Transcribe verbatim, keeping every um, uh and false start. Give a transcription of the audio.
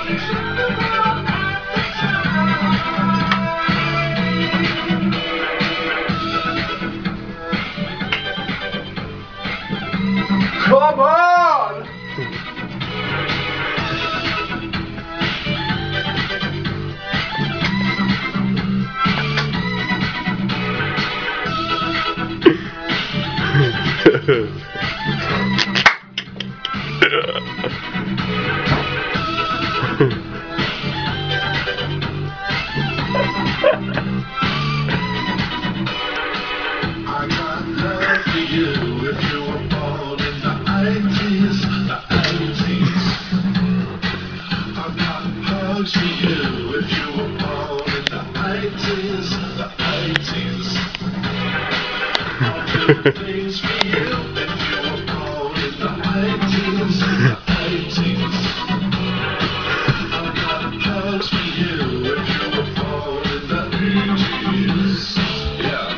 Come on! I got love for you if you were born in the eighties, the eighties. I got hugs for you if you were born in the eighties, the eighties. I'll do things for you if you were born in the eighties, the eighties. I got hugs for you if you were born in the eighties. Yeah.